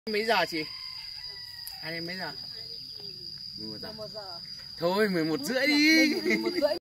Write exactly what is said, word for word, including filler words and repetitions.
Mấy giờ chị? Hai đến mấy giờ? mười một giờ. mười một giờ. Thôi mười một rưỡi đi. mười một rưỡi.